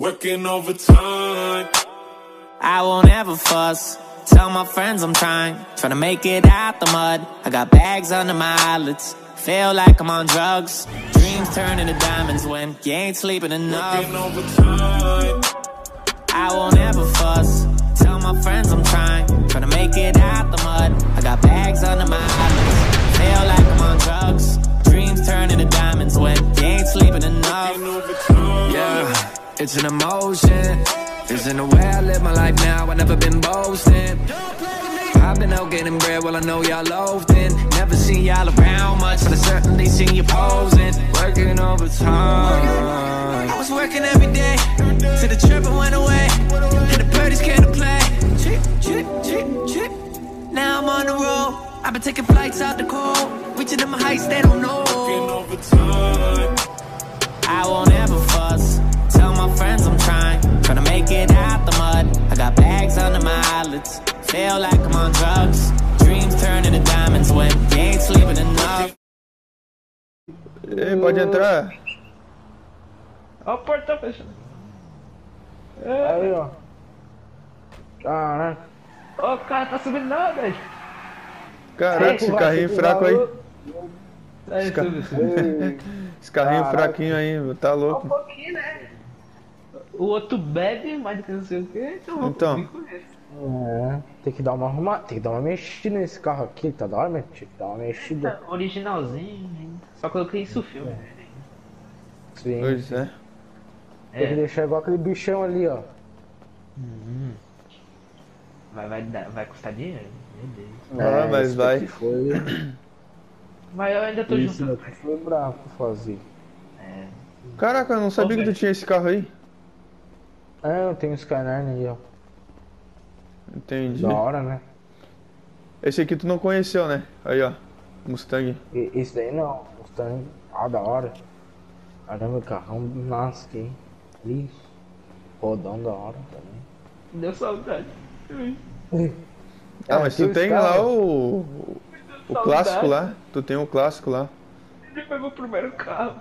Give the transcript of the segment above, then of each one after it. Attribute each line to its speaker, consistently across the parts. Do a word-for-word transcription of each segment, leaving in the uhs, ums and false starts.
Speaker 1: Working overtime.
Speaker 2: I won't ever fuss. Tell my friends I'm trying, trying to make it out the mud. I got bags under my eyelids, feel like I'm on drugs. Dreams turn into diamonds when you ain't sleeping enough.
Speaker 1: Working overtime.
Speaker 2: I won't ever fuss. Tell my friends I'm trying, trying to make it out the mud. I got bags under my eyelids, feel like I'm on drugs. Dreams turn into diamonds when you ain't sleeping enough.
Speaker 3: Yeah, it's an emotion. Isn't the way I live my life now, I never been boasting. I've been out getting bread, well I know y'all loathed in. Never seen y'all around much, but I certainly seen you posing. Working overtime.
Speaker 2: I was working every day, till the tripping went away, and the birdies came to play. Chip, chip, chip, chip. Now I'm on the road, I've been taking flights out the cold, reaching them heights they don't know.
Speaker 1: Working overtime.
Speaker 2: I won't ever fuss. Tell my friends I'm trying, trying to make it out the mud. I got bags under my eyelids, feel like I'm on drugs. Dreams turn into diamonds when you ain't sleeping enough.
Speaker 4: Ei, pode entrar.
Speaker 5: Ó, a porta tá fechando.
Speaker 6: Aí, ó. Caraca.
Speaker 5: Ó, o cara tá subindo não, velho.
Speaker 4: Caraca, esse carrinho fraco aí.
Speaker 5: Aí,
Speaker 4: Esse, ca...
Speaker 5: sube, sube.
Speaker 4: esse carrinho
Speaker 6: Caraca.
Speaker 4: fraquinho aí, tá
Speaker 5: Um
Speaker 4: louco.
Speaker 5: pouquinho, né? O outro bebe mais do que não sei o que, então...
Speaker 4: Então.
Speaker 5: eu conheço.
Speaker 6: É, tem que dar uma arrumada, tem que dar uma mexida nesse carro aqui, tá da hora, mas tem que dar uma mexida.
Speaker 5: Tá originalzinho, hein? Só coloquei isso filme.
Speaker 6: Sim.
Speaker 4: Pois é.
Speaker 6: Tem que
Speaker 5: É,
Speaker 6: deixar igual aquele bichão ali, ó.
Speaker 5: vai, vai, dar- vai custar dinheiro? Meu Deus.
Speaker 4: Ah, mas
Speaker 6: isso
Speaker 4: vai.
Speaker 6: aqui Foi,
Speaker 5: Mas eu ainda tô
Speaker 6: isso
Speaker 5: juntando.
Speaker 6: daqui foi bravo pra fazer.
Speaker 5: É.
Speaker 4: Caraca, eu não sabia que tu tinha esse carro aí.
Speaker 6: É, eu tenho um Skyline aí, ó.
Speaker 4: Entendi.
Speaker 6: Da hora, né?
Speaker 4: Esse aqui tu não conheceu, né? Aí, ó. Mustang.
Speaker 6: E, esse daí não, Mustang, ah, da hora. Caramba, o carrão nasce aqui. Ali. Rodão da hora também.
Speaker 5: Deu saudade.
Speaker 4: Ah, mas tu
Speaker 6: os
Speaker 4: tem
Speaker 6: carros.
Speaker 4: lá o. O, o clássico lá. Tu tem o clássico lá.
Speaker 5: Ele foi meu primeiro carro.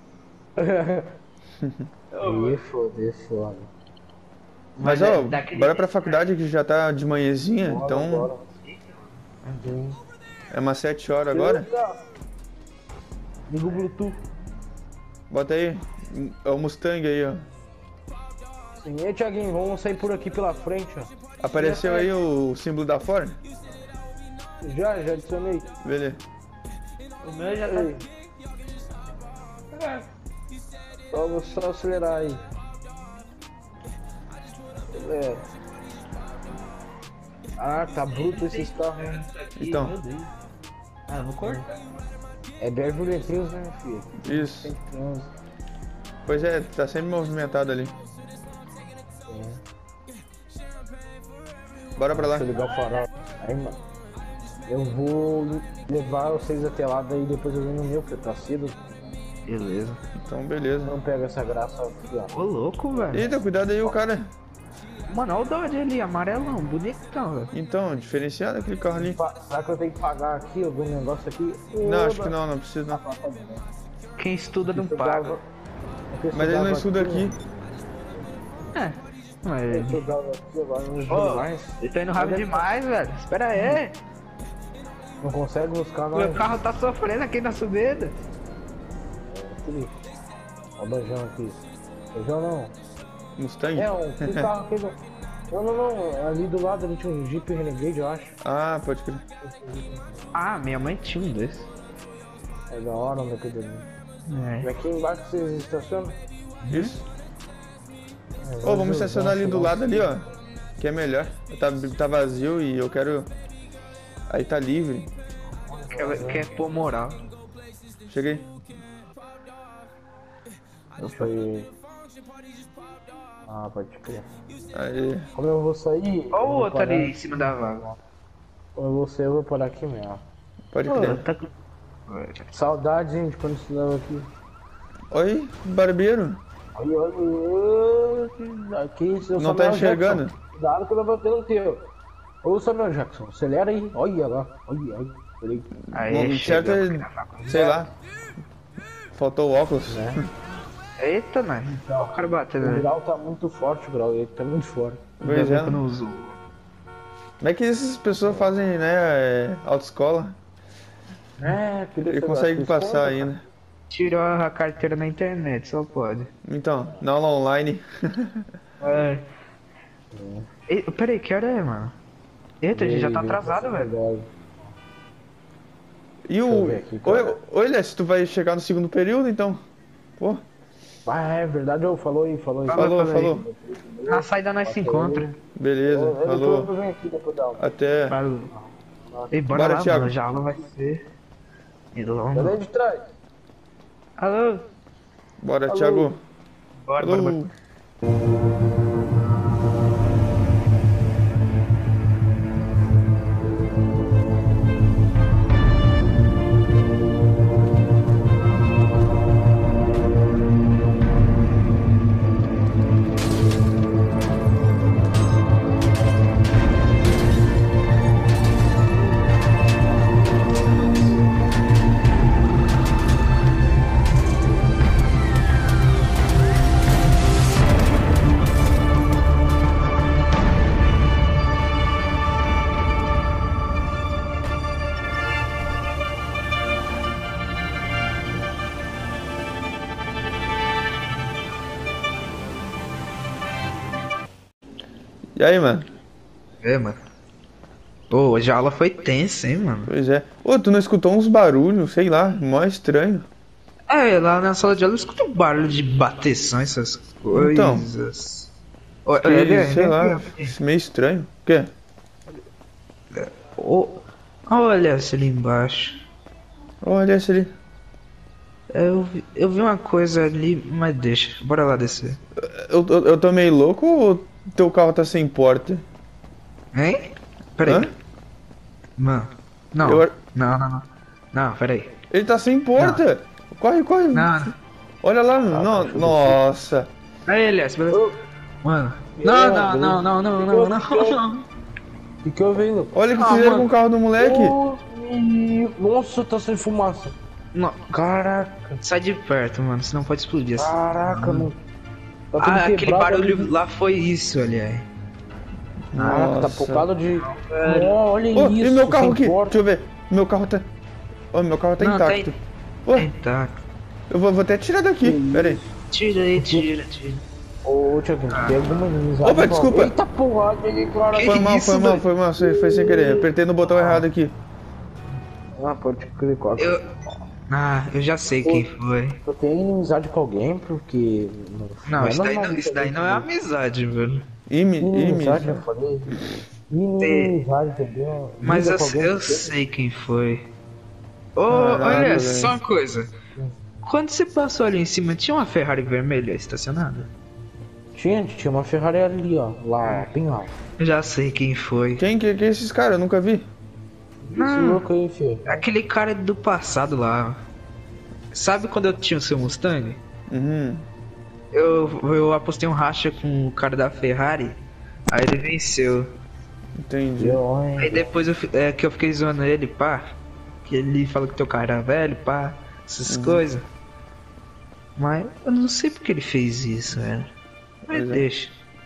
Speaker 6: Ih, foda, é foda.
Speaker 4: Mas,
Speaker 5: Mas é
Speaker 4: ó,
Speaker 5: daquele-
Speaker 4: bora pra faculdade que já tá de manhãzinha,
Speaker 6: Bora,
Speaker 4: então
Speaker 6: bora. Sim.
Speaker 4: é umas sete horas agora.
Speaker 6: Liga o Bluetooth.
Speaker 4: Bota aí. É o Mustang aí, ó.
Speaker 6: Sim, e aí, Thiaguinho, vamos sair por aqui pela frente, ó.
Speaker 4: Apareceu aí o símbolo da Ford?
Speaker 6: Já, já adicionei.
Speaker 4: Beleza.
Speaker 5: O meu já tá.
Speaker 6: Ei, só, vou só acelerar aí. É. Ah, tá bruto esses carros, hein?
Speaker 4: Então.
Speaker 5: Meu Deus. Ah, eu vou cortar.
Speaker 6: É Beverly Hills, né, filho?
Speaker 4: Isso.
Speaker 6: cento e onze.
Speaker 4: Pois é, tá sempre movimentado ali. Bora pra lá.
Speaker 6: Deixa eu ligar o farol. Aí, mano. Eu vou levar vocês até lá, daí depois eu venho no meu, porque tá cedo.
Speaker 5: Beleza.
Speaker 4: Então, beleza.
Speaker 6: Não pega essa graça aqui, ó.
Speaker 5: Ô, louco, velho.
Speaker 4: Eita, cuidado aí o cara.
Speaker 5: Mano, olha o Dodge ali, amarelão, bonitão, velho.
Speaker 4: Então, diferenciado aquele carro ali.
Speaker 6: Pa- Será que eu tenho que pagar aqui algum negócio aqui?
Speaker 4: Não, acho que não, não precisa não.
Speaker 5: Quem estuda não
Speaker 6: Eu
Speaker 5: paga.
Speaker 6: dava- eu
Speaker 4: Mas ele não
Speaker 6: dava
Speaker 4: estuda aqui.
Speaker 5: É. Mas.
Speaker 6: Eu dava aqui, agora não
Speaker 5: Ô,
Speaker 6: ajuda mais.
Speaker 5: ele tá indo rápido demais, velho. Espera aí.
Speaker 6: Não consegue buscar
Speaker 5: Meu
Speaker 6: nós.
Speaker 5: carro tá sofrendo aqui na subida.
Speaker 6: Olha o banjão aqui. Banjão não.
Speaker 4: Mustang?
Speaker 6: É, um que carro aqui. do- Não, não, não. Ali do lado ali tinha um Jeep Renegade, eu acho.
Speaker 4: Ah, pode crer.
Speaker 5: Ah, minha mãe tinha um desse.
Speaker 6: É da hora, meu querido.
Speaker 5: É.
Speaker 6: Aqui embaixo vocês estacionam?
Speaker 4: Isso.
Speaker 6: É,
Speaker 4: Ô, vamos estacionar ali do lado ali, ó. Que é melhor. Tá, tá vazio e eu quero... Aí tá livre.
Speaker 5: Quer, quer pôr moral.
Speaker 4: Cheguei.
Speaker 6: Eu fui. Ah, pode crer.
Speaker 4: Aí.
Speaker 6: Como eu vou sair.
Speaker 5: Olha
Speaker 6: eu
Speaker 5: o
Speaker 6: vou
Speaker 5: outro
Speaker 6: parar-
Speaker 5: ali em cima da vaga.
Speaker 6: Como eu vou sair, eu vou parar aqui mesmo.
Speaker 4: Pode
Speaker 5: Ô,
Speaker 4: crer.
Speaker 5: tá com-
Speaker 6: Saudades, hein, de quando estudava aqui.
Speaker 4: Oi, barbeiro.
Speaker 6: Olha, olha, olha. Aqui, seu
Speaker 4: Não tá
Speaker 6: Samuel
Speaker 4: enxergando?
Speaker 6: Jackson. Cuidado que eu vou bater no teu. Ô, Samuel Jackson, acelera aí. Olha lá. Olha, olha. Olha aí.
Speaker 5: Aí,
Speaker 4: Bom,
Speaker 5: chega
Speaker 4: certo é-
Speaker 5: aqui na faculdade.
Speaker 4: Sei lá. Faltou o óculos.
Speaker 6: Né?
Speaker 5: Eita, né? O cara bateu,
Speaker 6: O
Speaker 5: né?
Speaker 6: grau tá muito forte, o grau, ele tá muito forte.
Speaker 4: Pois é.
Speaker 5: Eu não uso.
Speaker 4: Como é que essas pessoas fazem, né, é, autoescola?
Speaker 6: É, queria
Speaker 4: Ele
Speaker 6: saber,
Speaker 4: consegue
Speaker 6: fiz
Speaker 4: passar
Speaker 6: conta,
Speaker 4: ainda.
Speaker 5: Tirou a carteira na internet, só pode.
Speaker 4: Então, na aula online.
Speaker 5: É. E, peraí, que hora é, mano? Eita, a gente já tá atrasado, velho.
Speaker 4: E
Speaker 6: eu
Speaker 4: o.
Speaker 6: ver aqui, cara.
Speaker 4: Oi, olha, se tu vai chegar no segundo período, então. Pô,
Speaker 6: Ah, é verdade, eu falou aí, falou aí.
Speaker 4: falou,
Speaker 5: falou aí.
Speaker 4: falou.
Speaker 5: Na saída nós se encontra.
Speaker 4: Beleza,
Speaker 6: Eu- eu
Speaker 4: falou.
Speaker 6: depois venho aqui depois da aula.
Speaker 4: Até.
Speaker 5: Falou. Ei, bora,
Speaker 4: Bora,
Speaker 5: lá,
Speaker 4: Thiago.
Speaker 5: mano. Já a aula vai ser.
Speaker 6: Cadê
Speaker 5: longa.
Speaker 6: de trás?
Speaker 5: Alô?
Speaker 4: Bora,
Speaker 6: Falou.
Speaker 4: Thiago.
Speaker 5: Bora, bora, bora.
Speaker 4: Falou. E aí, mano?
Speaker 5: É, mano. Pô, hoje a aula foi tensa, hein, mano.
Speaker 4: Pois é. Ô, tu não escutou uns barulhos, sei lá, mó estranho.
Speaker 5: É, lá na sala de aula eu escuto barulho de bateção, essas coisas.
Speaker 4: Então.
Speaker 5: Ô,
Speaker 4: Que,
Speaker 5: ele é-
Speaker 4: sei
Speaker 5: ele é-
Speaker 4: lá, meio estranho. O quê?
Speaker 5: Ô, olha esse ali embaixo.
Speaker 4: Olha esse ali.
Speaker 5: Eu, vi- eu vi uma coisa ali, mas deixa. Bora lá descer.
Speaker 4: Eu, eu, eu tô meio louco ou teu carro tá sem porta?
Speaker 5: Hein? Peraí.
Speaker 4: Hã?
Speaker 5: Mano. Não.
Speaker 4: Eu-
Speaker 5: Não, não, não. Não, peraí.
Speaker 4: Ele tá sem porta! Corre, corre!
Speaker 5: Não, não.
Speaker 4: Olha lá, no- nossa!
Speaker 5: Aí, Elias, beleza? Mano. Não, não, não, não, não, não, não, não.
Speaker 6: O que que eu vi, Lucas?
Speaker 4: Olha o que
Speaker 5: Ah,
Speaker 4: fizeram
Speaker 5: mano.
Speaker 4: com o carro do moleque!
Speaker 6: Ô, ih, Nossa, tá sem fumaça.
Speaker 5: Não.
Speaker 6: Caraca,
Speaker 5: Sai de perto, mano, senão pode explodir. essa-
Speaker 6: caraca, mano. Tá tudo
Speaker 5: Ah, aquele
Speaker 6: quebrado
Speaker 5: barulho
Speaker 6: ali.
Speaker 5: lá foi isso, aliás.
Speaker 6: Caraca, tá
Speaker 4: Nossa.
Speaker 6: focado de... Oh, olha
Speaker 4: Ô,
Speaker 6: isso,
Speaker 4: e meu carro
Speaker 6: sem
Speaker 4: aqui?
Speaker 6: porta.
Speaker 4: Deixa eu ver. Meu carro tá. Ô, meu carro tá
Speaker 5: Não, tá
Speaker 4: intacto. Ô,
Speaker 5: Eita.
Speaker 4: eu vou, vou até tirar daqui. Pera aí.
Speaker 5: Tira aí, tira, tira.
Speaker 6: Ô, Thiago, tem alguma inimizade?
Speaker 4: Opa, desculpa.
Speaker 6: Eita porra, peguei claro.
Speaker 5: Que
Speaker 4: Foi mal,
Speaker 5: isso,
Speaker 4: foi mal,
Speaker 5: velho?
Speaker 4: foi mal. Foi, foi sem querer. Apertei no botão errado aqui.
Speaker 6: Ah, pode clicar.
Speaker 5: Eu. Ah, eu já sei quem foi.
Speaker 6: Eu tenho inimizade com alguém, porque...
Speaker 5: Não,
Speaker 6: é
Speaker 5: isso daí
Speaker 6: normal
Speaker 5: não, isso daí não é amizade, velho.
Speaker 4: Imi,
Speaker 6: Inimizade, eu
Speaker 4: imi.
Speaker 6: falei. Inimizade, entendeu?
Speaker 5: Mas
Speaker 6: Briga
Speaker 5: eu,
Speaker 6: com alguém,
Speaker 5: eu
Speaker 6: porque-
Speaker 5: sei quem foi. Ô,
Speaker 4: Caralho,
Speaker 5: olha,
Speaker 4: velho.
Speaker 5: só uma coisa. Quando você passou ali em cima, tinha uma Ferrari vermelha estacionada?
Speaker 6: Tinha, tinha uma Ferrari ali, ó. Lá, bem lá.
Speaker 5: Eu já sei quem foi.
Speaker 4: Quem que, que é esses caras? Eu nunca vi.
Speaker 6: Esse
Speaker 5: Não,
Speaker 6: louco aí, filho.
Speaker 5: aquele cara do passado lá. Sabe quando eu tinha o seu Mustang?
Speaker 4: Uhum.
Speaker 5: Eu, eu apostei um racha com o cara da Ferrari. Aí ele venceu.
Speaker 4: Entendi.
Speaker 6: Deu, hein?
Speaker 5: Aí depois eu, fi- é, que eu fiquei zoando ele, pá. Que ele falou que teu cara era velho, pá. Essas
Speaker 4: Uhum.
Speaker 5: coisas. Mas eu não sei porque ele fez isso, velho. Mas
Speaker 4: Pois é.
Speaker 5: deixa.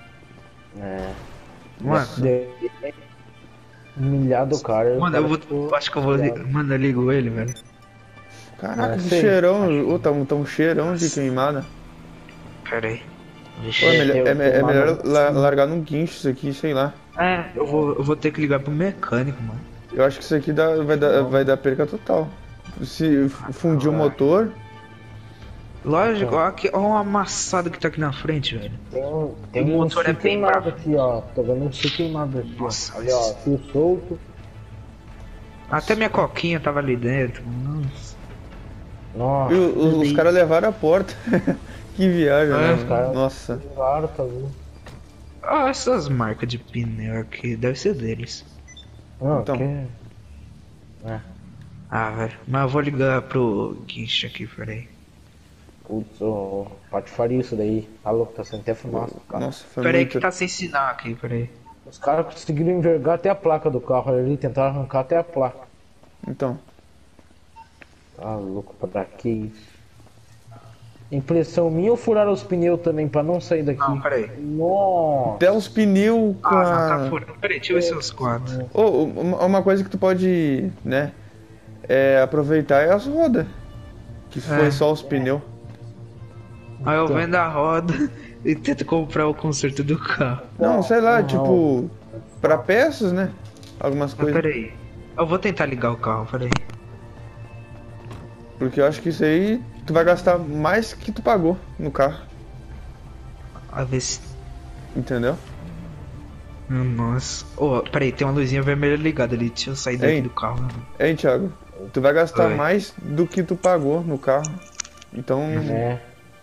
Speaker 6: É.
Speaker 5: Mano,
Speaker 6: De... Humilhado o cara.
Speaker 5: mano,
Speaker 6: o
Speaker 5: eu
Speaker 6: cara
Speaker 5: vou.
Speaker 6: ficou-
Speaker 5: Acho que eu vou. li- Mano, eu ligo ele, velho.
Speaker 4: Caraca,
Speaker 6: É,
Speaker 4: que
Speaker 6: sei.
Speaker 4: cheirão. Ô, tá, um- tá um cheirão de queimada.
Speaker 5: Pera aí.
Speaker 4: Pô, é melhor, é, me- é melhor la- largar num guincho isso aqui, sei lá.
Speaker 5: É, eu vou, eu vou ter que ligar pro mecânico, mano.
Speaker 4: Eu acho que isso aqui dá, vai, dar, vai dar perca total. Se f- fundir o motor.
Speaker 5: Lógico, ó, aqui, ó o amassado que tá aqui na frente, velho.
Speaker 6: Tem um, tem
Speaker 5: O
Speaker 6: um
Speaker 5: motor é
Speaker 6: fio
Speaker 5: bem
Speaker 6: queimado
Speaker 5: bravo.
Speaker 6: aqui, ó. Tô vendo um fio queimado aqui,
Speaker 5: Nossa,
Speaker 6: ó. Ali, ó, fio solto.
Speaker 5: Até minha coquinha tava ali dentro. Nossa.
Speaker 6: Nossa,
Speaker 4: E o- os, os caras levaram a porta. Que viagem,
Speaker 5: É,
Speaker 4: né?
Speaker 6: os caras-
Speaker 4: Nossa.
Speaker 6: claro, tá vendo?
Speaker 5: Ah, essas marcas de pneu aqui, deve ser deles.
Speaker 6: Não,
Speaker 4: Então.
Speaker 6: que...
Speaker 5: Ah, velho. Mas eu vou ligar pro guincho aqui, peraí.
Speaker 6: Putz, ô, patifaria isso daí. Tá louco, tá sem até fumaça, cara.
Speaker 4: Nossa, foi
Speaker 5: Peraí
Speaker 4: muito.
Speaker 5: que tá sem sinal aqui, peraí.
Speaker 6: Os caras conseguiram envergar até a placa do carro ali, tentaram arrancar até a placa.
Speaker 4: Então.
Speaker 6: Tá louco, pra que isso? Impressão minha ou furaram os pneus também pra não sair daqui?
Speaker 5: Não, peraí.
Speaker 6: Nossa.
Speaker 4: Até os pneus com
Speaker 5: Ah,
Speaker 4: a...
Speaker 5: não, tá furando. Peraí, deixa eu ver se os quatro.
Speaker 4: Ô, uma uma coisa que tu pode, né, é, aproveitar é as rodas. Que foi
Speaker 5: É.
Speaker 4: só os pneus.
Speaker 5: Aí eu vendo a roda e tento comprar o conserto do carro.
Speaker 4: Não, sei lá,
Speaker 6: não.
Speaker 4: tipo, pra peças, né? Algumas
Speaker 5: Mas
Speaker 4: coisas.
Speaker 5: peraí. Eu vou tentar ligar o carro, peraí.
Speaker 4: Porque eu acho que isso aí tu vai gastar mais que tu pagou no carro.
Speaker 5: A ver se.
Speaker 4: Entendeu?
Speaker 5: Hum, Nossa. Ô, peraí, tem uma luzinha vermelha ligada ali. Deixa eu sair daqui
Speaker 4: Ei.
Speaker 5: do carro. Né?
Speaker 4: Hein, Thiago? Tu vai gastar
Speaker 5: Oi.
Speaker 4: mais do que tu pagou no carro. Então,
Speaker 6: É.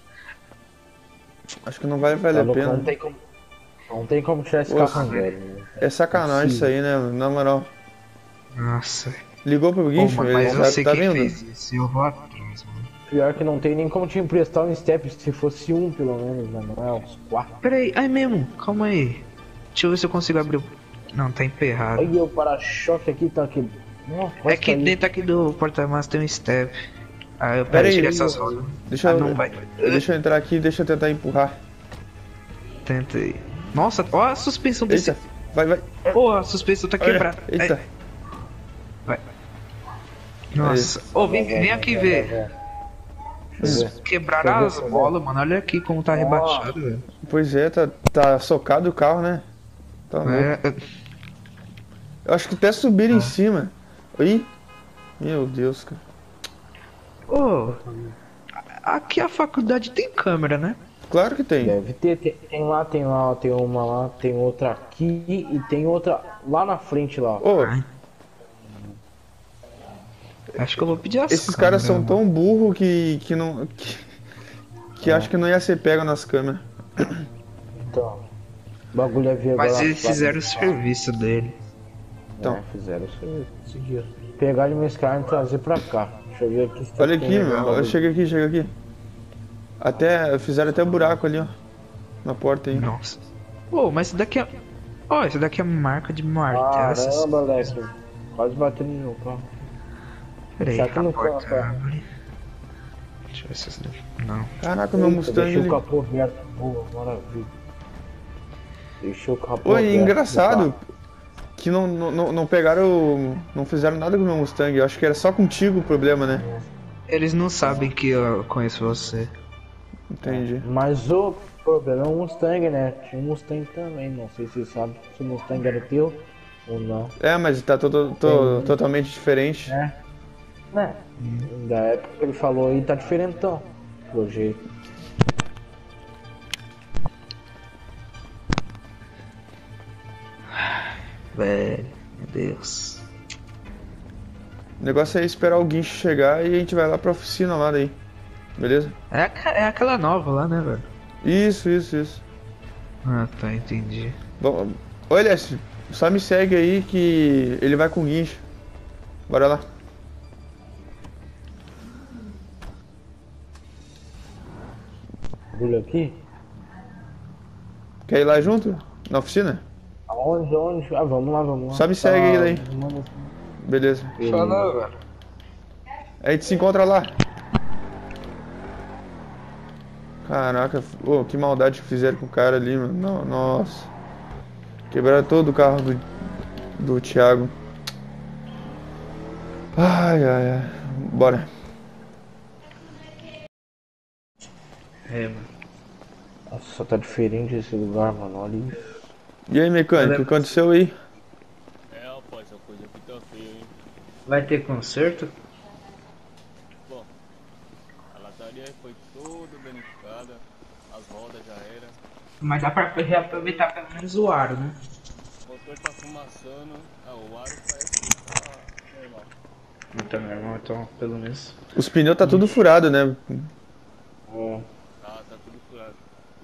Speaker 4: acho que não vai valer
Speaker 6: Tá
Speaker 4: a
Speaker 6: louco,
Speaker 4: pena.
Speaker 6: não tem como. Não tem como tirar esse
Speaker 4: Ô,
Speaker 6: carro velho. Né?
Speaker 4: É sacanagem isso aí, né? Na moral.
Speaker 5: Nossa.
Speaker 4: Ligou pro
Speaker 5: Pô,
Speaker 4: guincho,
Speaker 5: mano,
Speaker 4: ele
Speaker 5: mas eu
Speaker 4: tá,
Speaker 5: sei
Speaker 4: tá
Speaker 5: quem
Speaker 4: vendo?
Speaker 5: fez isso. Eu vou atrás, mano.
Speaker 6: Pior que não tem nem como te emprestar um step se fosse um pelo menos, né? Não é uns quatro.
Speaker 5: Peraí, aí mesmo, calma aí. Deixa eu ver se eu consigo abrir o. Não, tá emperrado.
Speaker 6: Aí o para-choque aqui tá aqui. Nossa,
Speaker 5: É
Speaker 6: quase
Speaker 5: que
Speaker 6: caiu.
Speaker 5: dentro aqui do porta-malas tem um step. Aí eu
Speaker 4: Pera
Speaker 5: peraí,
Speaker 4: aí,
Speaker 5: tirei
Speaker 4: deixa
Speaker 5: essas
Speaker 4: eu-
Speaker 5: rodas.
Speaker 4: Deixa
Speaker 5: Ah,
Speaker 4: eu,
Speaker 5: não vai.
Speaker 4: deixa eu entrar aqui, deixa eu tentar empurrar.
Speaker 5: Tentei. Nossa, ó a suspensão desse.
Speaker 4: Eita, vai, vai.
Speaker 5: Pô, a suspensão tá
Speaker 4: Olha,
Speaker 5: quebrada.
Speaker 4: eita.
Speaker 5: Ai, vai. Nossa. Ô, vem, vem aqui ver.
Speaker 6: Deixa eu ver.
Speaker 5: Quebraram as
Speaker 6: Deixa eu ver.
Speaker 5: bolas, mano. Olha aqui como tá rebaixado, velho.
Speaker 4: Pois é, tá, tá socado o carro, né? Tá louco.
Speaker 5: É,
Speaker 4: Eu acho que até subiram em cima. Ih, meu Deus, cara.
Speaker 5: Ô, aqui a faculdade tem câmera, né?
Speaker 4: Claro que tem.
Speaker 6: Deve ter, tem, tem lá, tem lá, tem uma lá, tem outra aqui e tem outra lá na frente lá.
Speaker 4: Ô,
Speaker 5: Ai. Acho que eu vou pedir as
Speaker 4: esses caras são
Speaker 5: câmeras,
Speaker 4: tão burros que, que não. Que, que acho que não ia ser pego nas câmeras.
Speaker 6: Então, o bagulho é ver
Speaker 5: Mas
Speaker 6: agora
Speaker 5: eles
Speaker 6: lá-
Speaker 5: fizeram o serviço dele.
Speaker 6: Então. É, fizeram o serviço. Esse dia. Pegar de meus caras e trazer pra cá. Deixa eu ver aqui se tá
Speaker 4: Olha aqui,
Speaker 6: tem
Speaker 4: meu.
Speaker 6: bagulho.
Speaker 4: Chega aqui, chega aqui. Até. Fizeram até buraco ali, ó. Na porta aí.
Speaker 5: Nossa. Pô, mas isso daqui é. Ó, isso daqui é marca de martelo. essas-
Speaker 6: Caramba, Alex. Quase bateu no meu carro.
Speaker 5: Peraí,
Speaker 6: Será que
Speaker 5: a
Speaker 6: não
Speaker 5: porta
Speaker 6: coloca?
Speaker 5: abre. Deixa eu ver se essa daqui. Não.
Speaker 4: Caraca, meu Mustang
Speaker 6: Deixou
Speaker 4: ali.
Speaker 6: o capô aberto. Boa, maravilha. Deixou o capô
Speaker 4: Oi,
Speaker 6: aberto do
Speaker 4: engraçado
Speaker 6: carro.
Speaker 4: que não, não, não- não pegaram. Não fizeram nada com o meu Mustang. Eu acho que era só contigo o problema, né?
Speaker 5: Eles não sabem que eu conheço você.
Speaker 4: Entendi.
Speaker 6: Mas o problema é o Mustang, né? Tinha um Mustang também. Não sei se você sabe se o Mustang era teu ou não.
Speaker 4: É, mas tá to- to- totalmente diferente.
Speaker 6: É. Né? Da época que ele falou aí tá diferentão. Pelo jeito.
Speaker 5: Velho, meu Deus.
Speaker 4: O negócio é esperar o guincho chegar e a gente vai lá pra oficina lá daí. Beleza?
Speaker 5: É, aqua- é aquela nova lá, né, velho?
Speaker 4: Isso, isso, isso.
Speaker 5: Ah, tá, entendi.
Speaker 4: Bom, olha, só me segue aí que ele vai com o guincho. Bora lá.
Speaker 6: Bagulho aqui?
Speaker 4: Quer ir lá junto? Na oficina?
Speaker 6: Aonde, onde? Ah, vamos lá, vamos lá.
Speaker 4: Só me segue aí daí.
Speaker 6: Manda-
Speaker 4: Beleza.
Speaker 5: Falou, velho.
Speaker 4: A gente se encontra lá. Caraca, ô, que maldade que fizeram com o cara ali, mano. No- Nossa. Quebraram todo o carro do, do Thiago. Ai, ai, ai. Bora.
Speaker 5: É, mano.
Speaker 6: Nossa, tá diferente esse lugar, mano. Olha isso.
Speaker 4: E aí, mecânico, o que aconteceu aí?
Speaker 1: É, rapaz, essa coisa aqui tá feia, hein?
Speaker 5: Vai ter conserto?
Speaker 1: Bom, a lataria foi toda danificada, as rodas já era,
Speaker 5: Mas dá pra reaproveitar pelo menos o aro, né?
Speaker 1: o motor tá fumaçando, ah, o aro parece que tá normal.
Speaker 5: Então, meu irmão, então, pelo menos.
Speaker 4: Os pneus tá tudo furado, né?
Speaker 6: É.
Speaker 1: Tá, tá tudo furado.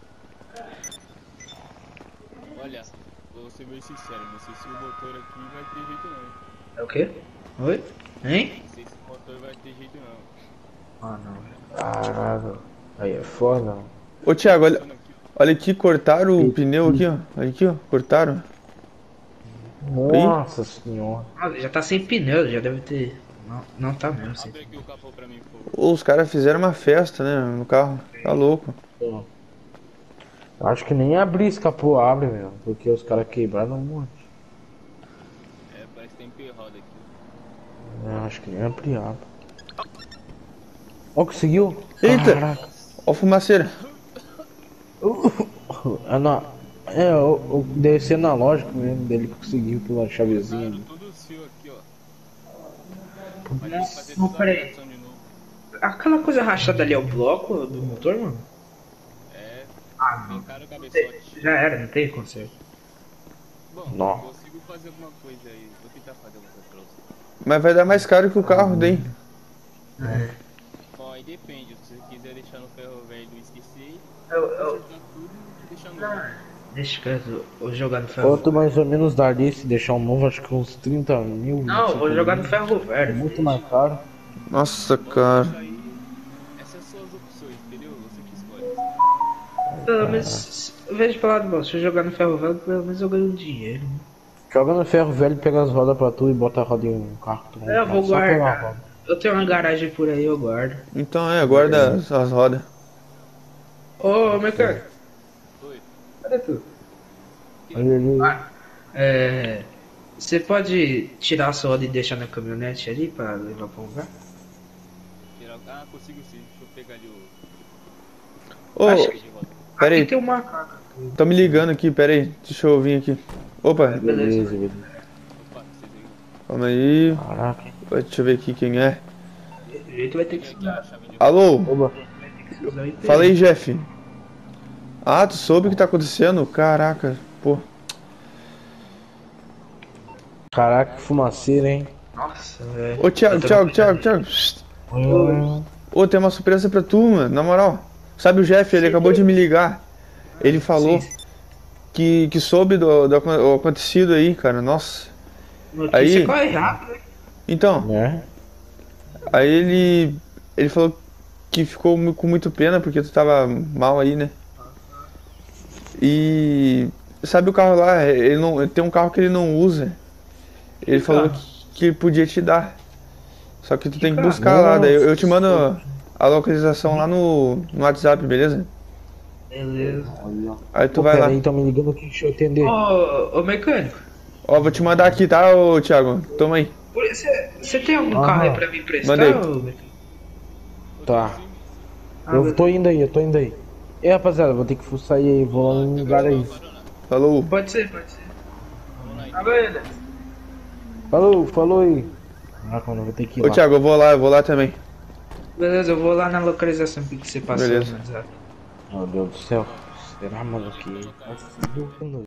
Speaker 1: Olha, vou ser bem sincero, não sei se o motor aqui vai ter jeito não.
Speaker 5: É o quê? Oi? Hein?
Speaker 1: Não sei se o motor vai ter jeito não.
Speaker 5: Ah, não.
Speaker 6: Caraca. Aí é foda, mano.
Speaker 4: Ô, Thiago, olha, olha aqui, cortaram o pneu aqui, ó. Olha aqui, ó. Cortaram.
Speaker 6: Nossa senhora.
Speaker 5: Ah, já tá sem pneu, já deve ter. Não, não tá mesmo, sim.
Speaker 1: Abre aqui o capô pra mim, por favor.
Speaker 4: Ô, os caras fizeram uma festa, né, no carro. Tá louco.
Speaker 6: Eu acho que nem abrir esse capô abre, meu. Porque os caras quebraram um monte.
Speaker 1: É, parece que tem perroda aqui.
Speaker 6: Eu acho que nem abrir abre. Ó, conseguiu?
Speaker 4: Eita!
Speaker 6: Caraca.
Speaker 4: Ó a fumaceira.
Speaker 6: Ah, não. É, eu, eu desci analógico mesmo dele que conseguiu pela chavezinha ali.
Speaker 1: Tudo seu aqui, ó. Vai ter que fazer
Speaker 5: Não,
Speaker 1: toda a
Speaker 5: peraí.
Speaker 1: ligação de novo.
Speaker 5: Aquela coisa rachada ali é o bloco do motor, mano?
Speaker 1: É,
Speaker 5: Ah,
Speaker 1: bem caro o cabeçote.
Speaker 5: já era, não tem conserto.
Speaker 1: Bom,
Speaker 6: Não.
Speaker 1: consigo fazer alguma coisa aí. Vou tentar fazer alguma coisa pra você.
Speaker 4: Mas vai dar mais caro que o carro, daí.
Speaker 1: Bom, aí depende. Se você quiser deixar no ferro velho e esquecer,
Speaker 5: Eu, eu,
Speaker 1: consertar tudo e deixar no
Speaker 5: deixa quieto, vou jogar no ferro.
Speaker 6: Quanto mais ou menos daria se deixar um novo, acho que uns trinta mil.
Speaker 5: Não, eu vou jogar no ferro
Speaker 6: É
Speaker 5: velho.
Speaker 6: muito mais caro.
Speaker 4: Nossa, cara.
Speaker 1: Isso aí, essas são as opções, entendeu? Você que escolhe.
Speaker 5: Pelo menos, veja pra lá do bom, se eu jogar no ferro velho, pelo menos eu ganho dinheiro.
Speaker 6: Joga no ferro velho, pega as rodas pra tu e bota a roda em um carro. Tu vai
Speaker 5: É, eu vou
Speaker 6: só pegar a
Speaker 5: guardar.
Speaker 6: roda.
Speaker 5: Eu tenho uma garagem por aí, eu guardo.
Speaker 4: Então é, guarda as, as rodas.
Speaker 5: Ô, mecânico,
Speaker 1: Oi.
Speaker 5: cadê tu?
Speaker 6: Olha ali.
Speaker 5: É. Você pode tirar a sua roda e deixar na caminhonete ali pra levar pra um lugar?
Speaker 1: Tirar- Ah, consigo sim. Deixa eu pegar ali o.
Speaker 4: Ô,
Speaker 5: Acho
Speaker 1: de roda.
Speaker 4: pera
Speaker 5: Aqui
Speaker 4: aí.
Speaker 5: tem um macaco.
Speaker 4: Tô me ligando aqui, pera aí. Deixa eu vir aqui. Opa,
Speaker 6: Beleza, beleza.
Speaker 1: Opa, vocês aí.
Speaker 4: calma aí.
Speaker 6: Caraca.
Speaker 4: Deixa eu ver aqui quem é.
Speaker 5: O jeito vai ter que
Speaker 1: Aqui a
Speaker 5: usar.
Speaker 1: chave de
Speaker 4: Alô?
Speaker 6: Oba.
Speaker 5: usar o I P.
Speaker 4: Fala aí, Jeff. Ah, tu soube o que tá acontecendo? Caraca, pô.
Speaker 6: Caraca, que fumaceira, hein?
Speaker 5: Nossa, velho.
Speaker 4: Ô, Thiago, Thiago, Thiago, Thiago. Shht. Ô, tem uma surpresa pra tu, mano. Na moral. Sabe o Jeff, ele acabou de me ligar. Ele falou
Speaker 5: Sim.
Speaker 4: que, que soube do, do acon- acontecido aí, cara. Nossa.
Speaker 5: Notícia
Speaker 4: Aí-
Speaker 5: corre rápido, né?
Speaker 4: Então,
Speaker 6: Né?
Speaker 4: aí ele. Ele falou que ficou mu- com muito pena porque tu tava mal aí, né? E. Sabe o carro lá? Ele não, ele tem um carro que ele não usa. Ele falou
Speaker 5: carro?
Speaker 4: que, que ele podia te dar. Só que tu tem que
Speaker 5: carro?
Speaker 4: buscar lá. Daí eu, eu te
Speaker 6: Nossa.
Speaker 4: mando a localização lá no, no WhatsApp, beleza?
Speaker 5: Beleza.
Speaker 4: Aí tu
Speaker 6: Pô,
Speaker 4: vai
Speaker 6: pera
Speaker 4: lá.
Speaker 6: aí, tão me ligando aqui, deixa eu atender.
Speaker 5: Ô, ô mecânico,
Speaker 4: Ó, vou te mandar aqui, tá, ô Thiago? Toma aí.
Speaker 5: você, você tem algum
Speaker 6: Ah.
Speaker 5: carro aí pra me emprestar?
Speaker 4: Mandei.
Speaker 5: ô, mecânico?
Speaker 6: Tá.
Speaker 5: Ah,
Speaker 6: Eu tô indo aí, eu tô indo aí. E rapaziada, vou ter que sair aí, vou lá num lugar aí.
Speaker 4: Falou.
Speaker 5: Pode ser, pode ser. Tá vendo?
Speaker 6: Falou, falou aí. Caraca, mano, eu vou ter que ir
Speaker 4: Ô
Speaker 6: lá.
Speaker 4: Thiago, eu vou lá, eu vou lá também.
Speaker 5: Beleza, eu vou lá na localização que você passou
Speaker 4: Beleza.
Speaker 5: no WhatsApp.
Speaker 6: Meu Deus do céu. Será, mano, que... Nossa,